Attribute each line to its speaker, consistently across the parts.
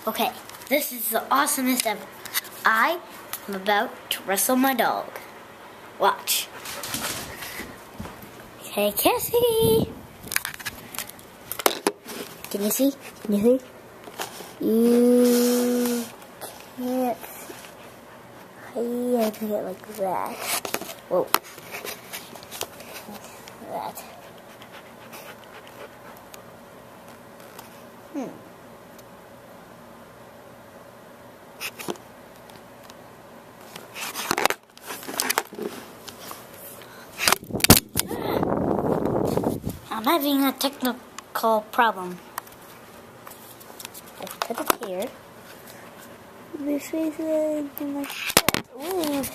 Speaker 1: Okay, this is the awesomest ever. I am about to wrestle my dog. Watch. Hey, Cassie. Can you see? Can you see? You can't see. I put it like that. Whoa. Like that. I'm having a technical problem. I put it here. This is my foot.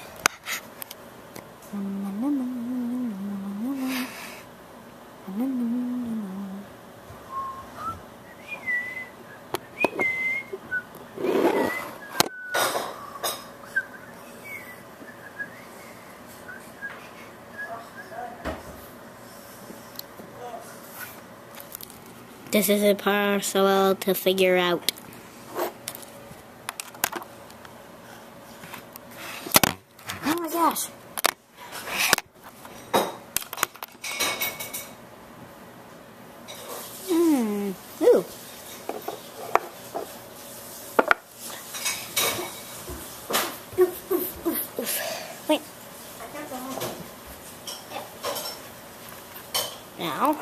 Speaker 1: This is impossible to figure out. Oh my gosh. Ooh. Wait. Now.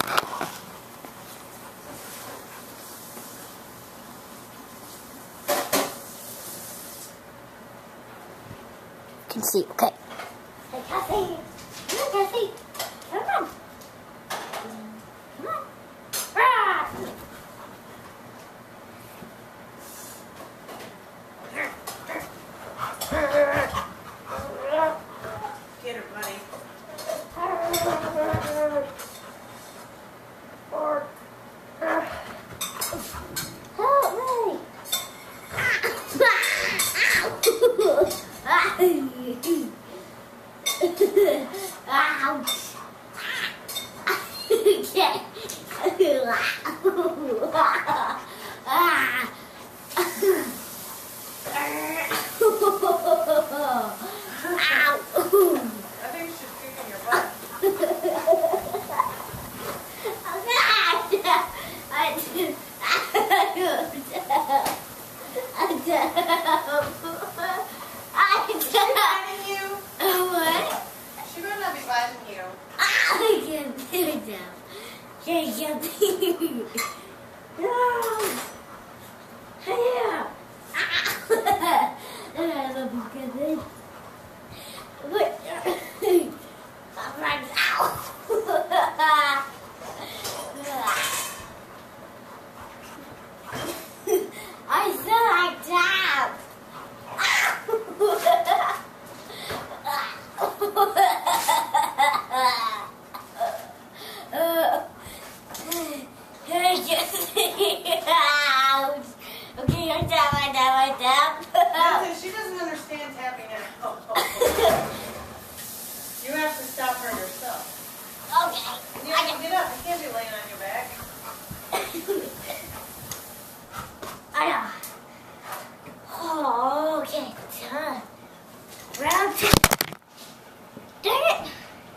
Speaker 1: Can see, okay. Hey, Cassie! Come on, Cassie! Come on! Come on! Ah!
Speaker 2: Get her, buddy.
Speaker 1: Ouch!
Speaker 2: I think you should kick in your butt. She's biting you.
Speaker 1: What?
Speaker 2: She better not be biting you.
Speaker 1: I can't do it now. Can't do it. No. Yeah. I still like that. Okay, I'm down.
Speaker 2: Listen, she doesn't understand tapping out. You have to stop her yourself.
Speaker 1: Okay.
Speaker 2: You have to get up. You can't be laying on your back.
Speaker 1: I know. Oh, okay, done. Round two. Dang it!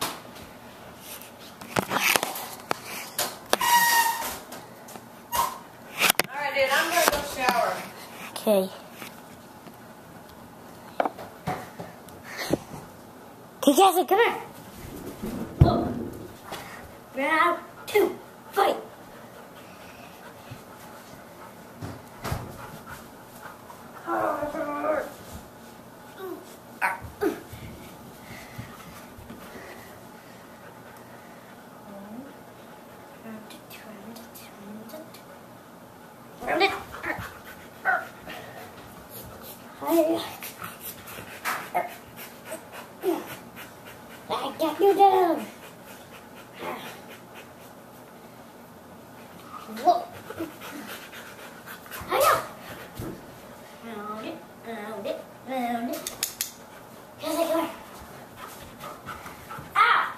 Speaker 2: Alright, dude, I'm going to go shower.
Speaker 1: Okay. Okay, Cassie, come here. Oh. Round two. Fight. I got you down. Whoa. Hiya. Round it, round it, round it. Cassie, come here. Ah!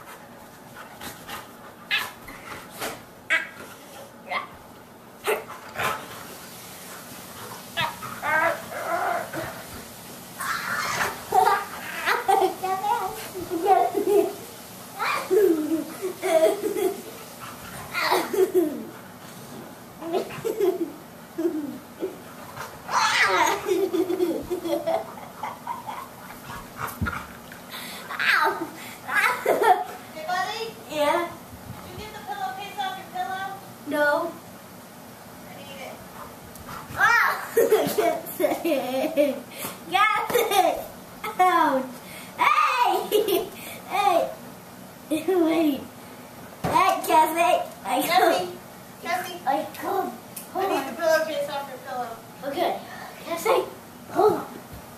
Speaker 1: it! Ouch! Hey! Hey! Wait! Hey, Cassie!
Speaker 2: Cassie,
Speaker 1: I come.
Speaker 2: I
Speaker 1: Hold
Speaker 2: need
Speaker 1: on.
Speaker 2: the pillowcase off your pillow.
Speaker 1: Okay. Cassie, hold on.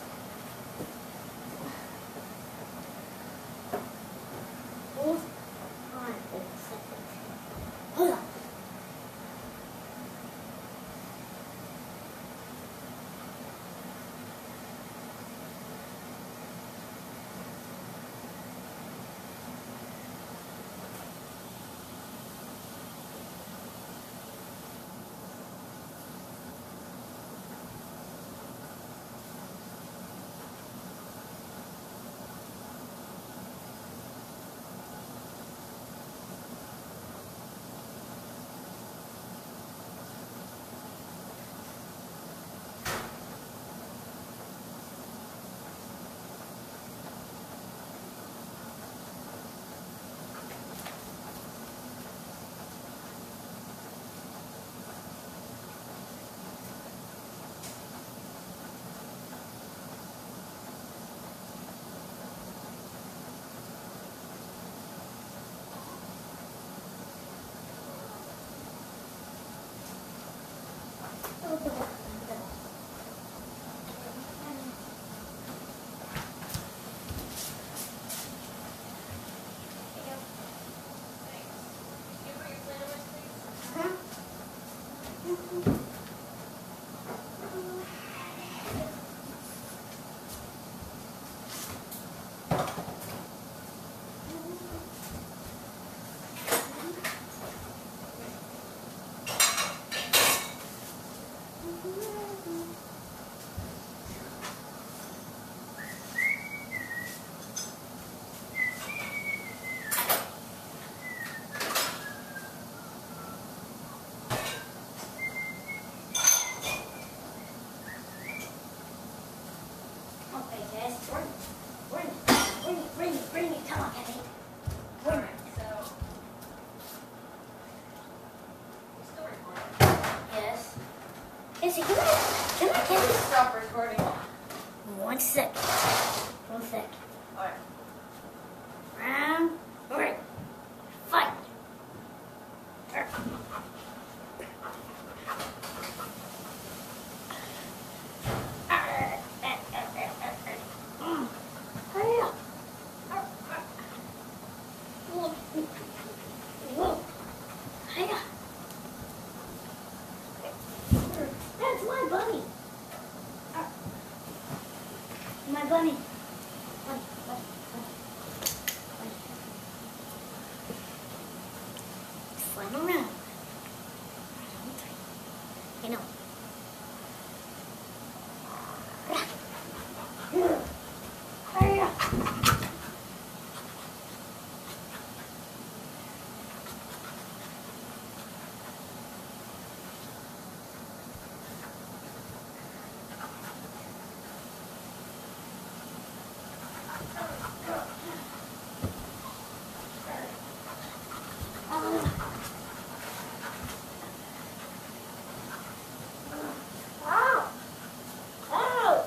Speaker 1: Hold on a second. Hold on. Bring it. Come on, Cassie.
Speaker 2: Alright, so. You're still recording.
Speaker 1: Yes. Cassie, come on, Cassie.
Speaker 2: Stop recording.
Speaker 1: 1 sec. 1 sec.
Speaker 2: Alright.
Speaker 1: Round. Alright. Fight. Hurry up. Hurry up. That's my bunny. My bunny. Slime around. I know. Hurry up. Ow! Ow!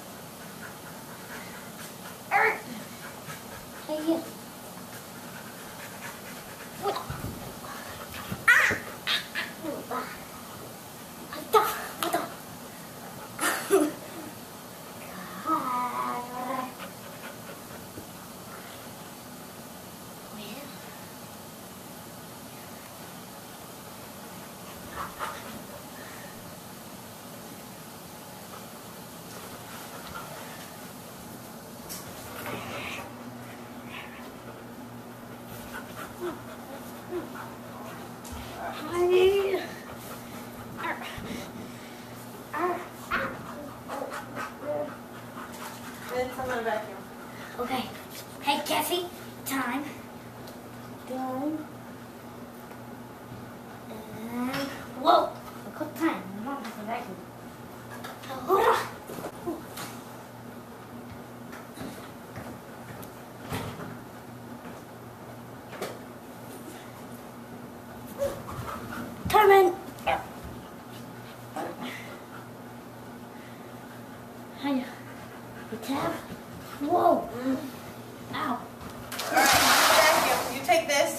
Speaker 1: Eric! Hey, you. What? Ah! What the? What the?
Speaker 2: Then someone vacuum.
Speaker 1: Okay. Hey, Cassie. Time. Time. And whoa! Look what time. My mom has a vacuum. Hold on. Carmen. Tab. Whoa. Ow.
Speaker 2: Alright, vacuum. You take this.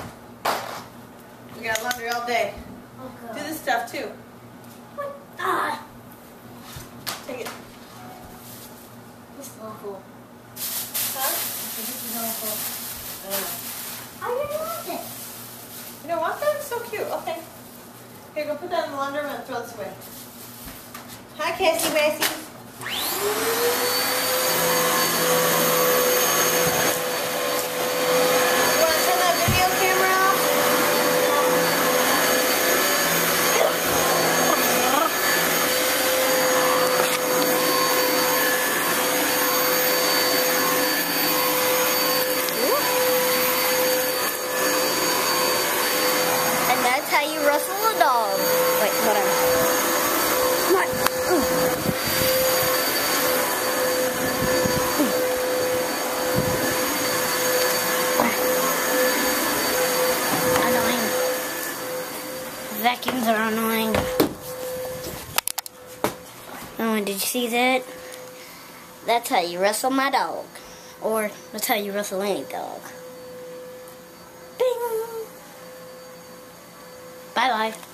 Speaker 2: We got laundry all day.
Speaker 1: Oh, God.
Speaker 2: Do this stuff too.
Speaker 1: What? Ah.
Speaker 2: Take it.
Speaker 1: This is awful.
Speaker 2: Huh?
Speaker 1: This is awful.
Speaker 2: I
Speaker 1: I didn't want it.
Speaker 2: You don't want that? It's so cute. Okay. Here, go put that in the laundry and throw this away. Hi, Cassie Bassy. You want to turn that video camera off?
Speaker 1: And that's how you wrestle a dog. Wait, hold on. Come on. Annoying. Vacuums are annoying. Oh, did you see that? That's how you wrestle my dog. Or that's how you wrestle any dog. Bing! Bye-bye.